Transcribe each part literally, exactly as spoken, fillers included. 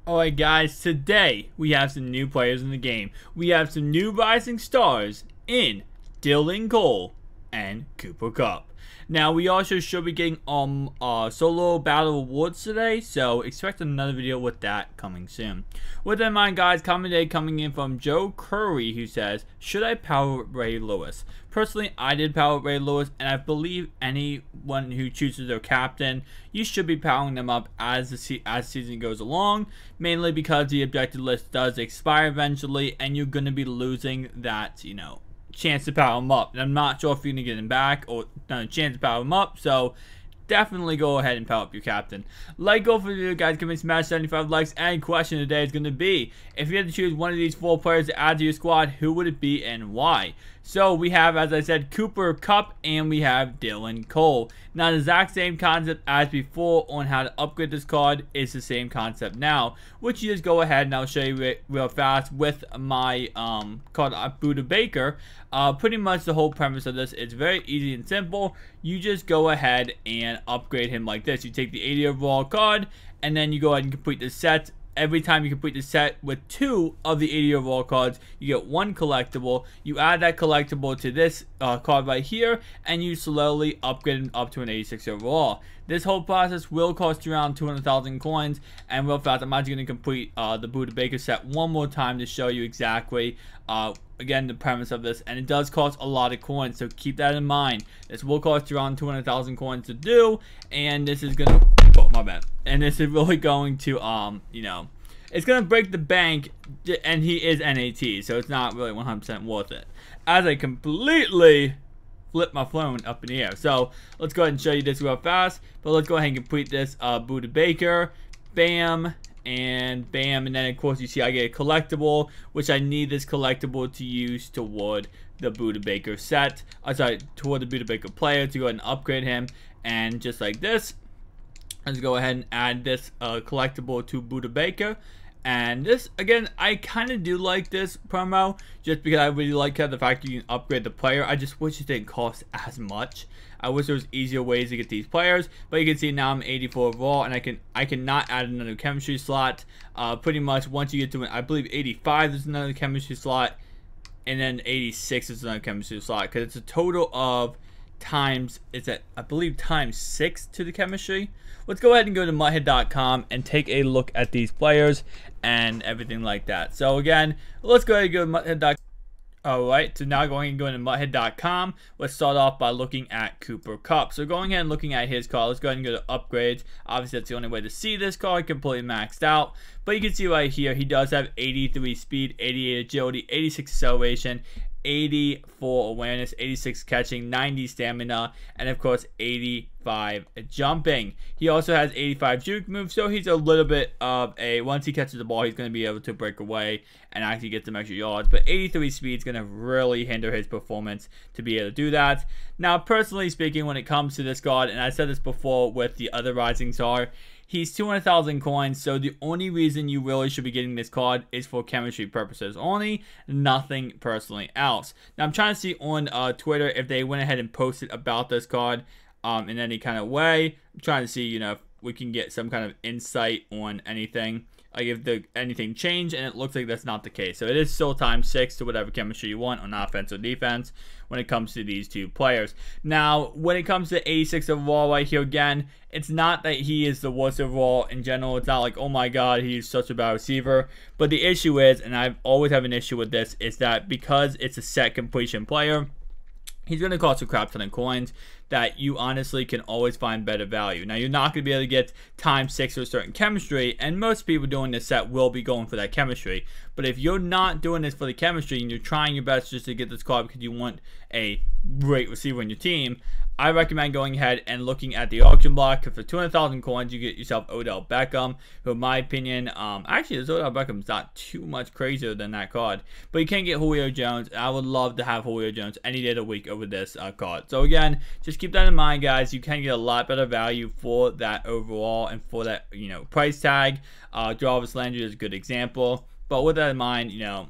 Alright guys, today we have some new players in the game. We have some new rising stars in Dylan Cole and Cooper Kupp. Now we also should be getting um uh solo battle awards today, so expect another video with that coming soon. With that in mind guys, comment today coming in from Joe Curry, who says, should I power Ray Lewis? Personally, I did power Ray Lewis, and I believe anyone who chooses their captain, you should be powering them up as the se as the season goes along, mainly because the objective list does expire eventually, and you're going to be losing that, you know, chance to power them up. And I'm not sure if you're going to get them back or not a chance to power them up, so definitely go ahead and power up your captain. Like, go for the video, guys. Give me smash seventy-five likes. And question today is going to be, if you had to choose one of these four players to add to your squad, who would it be and why? So we have, as I said, Cooper Kupp, and we have Dylan Cole. Now the exact same concept as before on how to upgrade this card is the same concept now, which you just go ahead and I'll show you it real fast with my um card Buda Baker. Uh, pretty much the whole premise of this is very easy and simple. You just go ahead and upgrade him like this. You take the eighty overall card, and then you go ahead and complete the set. Every time you complete the set with two of the eighty overall cards, you get one collectible. You add that collectible to this uh, card right here, and you slowly upgrade it up to an eighty-six overall. This whole process will cost you around two hundred thousand coins, and real fast, I'm actually going to complete uh, the Buda Baker set one more time to show you exactly, uh, again, the premise of this, and it does cost a lot of coins, so keep that in mind. This will cost you around two hundred thousand coins to do, and this is going to, oh, my bad, and this is really going to, um, you know, it's going to break the bank, and he is N A T, so it's not really one hundred percent worth it. As I completely flip my phone up in the air. So let's go ahead and show you this real fast, but let's go ahead and complete this uh, Buda Baker. Bam, and bam, and then of course you see I get a collectible, which I need this collectible to use toward the Buda Baker set. I'm sorry, toward the Buda Baker player to go ahead and upgrade him, and just like this, let's go ahead and add this uh, collectible to Buda Baker. And this, again, I kind of do like this promo, just because I really like the fact you can upgrade the player. I just wish it didn't cost as much. I wish there was easier ways to get these players, but you can see now I'm eighty-four overall, and I can I cannot add another chemistry slot. Uh, pretty much once you get to, I believe eighty-five, there's another chemistry slot, and then eighty-six is another chemistry slot, because it's a total of times, it's at, I believe, times six to the chemistry. Let's go ahead and go to muthead dot com and take a look at these players and everything like that. So again, let's go ahead and go to muthead dot com. Alright, so now going and going to muthead dot com, let's start off by looking at Cooper Kupp. So going ahead and looking at his card, let's go ahead and go to upgrades. Obviously, that's the only way to see this card completely maxed out. But you can see right here, he does have eighty-three speed, eighty-eight agility, eighty-six acceleration, eighty-four awareness, eighty-six catching, ninety stamina, and of course eighty-five jumping. He also has eighty-five juke moves, so he's a little bit of a, once he catches the ball, he's going to be able to break away and actually get some extra yards. But eighty-three speed is going to really hinder his performance to be able to do that. Now, personally speaking, when it comes to this card, and I said this before with the other rising star, he's two hundred thousand coins, so the only reason you really should be getting this card is for chemistry purposes only, nothing personally else. Now, I'm trying to see on uh, Twitter if they went ahead and posted about this card um, in any kind of way. I'm trying to see, you know, if we can get some kind of insight on anything. Like if the anything changed, and it looks like that's not the case. So it is still times six to whatever chemistry you want on offense or defense when it comes to these two players. Now, when it comes to eighty-six overall right here, again, it's not that he is the worst overall in general. It's not like, oh my god, he's such a bad receiver. But the issue is, and I always have an issue with this, is that because it's a set completion player, he's going to cost a crap ton of coins that you honestly can always find better value. Now, you're not going to be able to get times six for a certain chemistry, and most people doing this set will be going for that chemistry. But if you're not doing this for the chemistry and you're trying your best just to get this card because you want a great receiver on your team, I recommend going ahead and looking at the auction block, because for two hundred thousand coins, you get yourself Odell Beckham, who in my opinion, um, actually, this Odell Beckham's not too much crazier than that card. But you can get Julio Jones, and I would love to have Julio Jones any day of the week over this uh, card. So again, just keep that in mind, guys. You can get a lot better value for that overall and for that, you know, price tag. Uh, Jarvis Landry is a good example. But with that in mind, you know,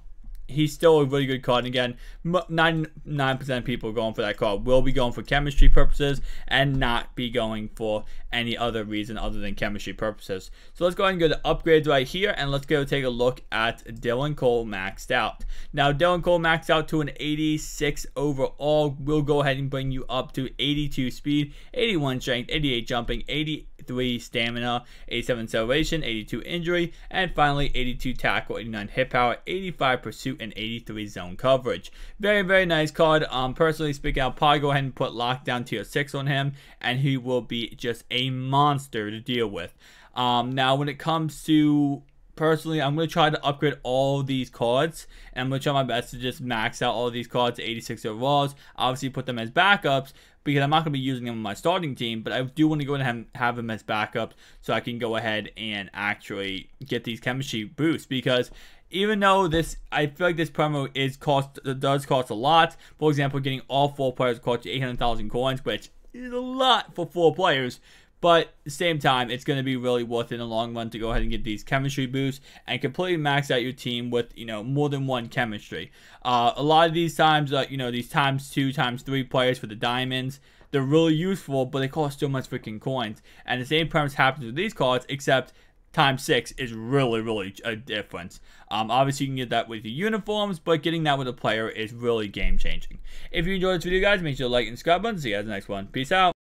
he's still a really good card. And again, ninety-nine percent of people going for that card will be going for chemistry purposes and not be going for any other reason other than chemistry purposes. So let's go ahead and go to upgrades right here, and let's go take a look at Dylan Cole maxed out. Now, Dylan Cole maxed out to an eighty-six overall. We'll go ahead and bring you up to eighty-two speed, eighty-one strength, eighty-eight jumping, eighty-three stamina, eighty-seven acceleration, eighty-two injury, and finally eighty-two tackle, eighty-nine hit power, eighty-five pursuit, and eighty-three zone coverage. Very, very nice card. Um, personally speaking, I'll probably go ahead and put lockdown tier six on him, and he will be just a monster to deal with. Um, now, when it comes to personally, I'm going to try to upgrade all of these cards, and I'm going to try my best to just max out all of these cards to eighty-six overalls. Obviously, put them as backups, because I'm not going to be using them on my starting team, but I do want to go ahead and have them as backups so I can go ahead and actually get these chemistry boosts, because even though this, I feel like this promo is cost, does cost a lot. For example, getting all four players costs you eight hundred thousand coins, which is a lot for four players. But at the same time, it's going to be really worth it in the long run to go ahead and get these chemistry boosts and completely max out your team with, you know, more than one chemistry. Uh, a lot of these times, uh, you know, these times two, times three players for the diamonds, they're really useful, but they cost so much freaking coins. And the same premise happens with these cards, except times six is really, really a difference. Um, obviously, you can get that with your uniforms, but getting that with a player is really game-changing. If you enjoyed this video, guys, make sure to like and subscribe button. See you guys in the next one. Peace out.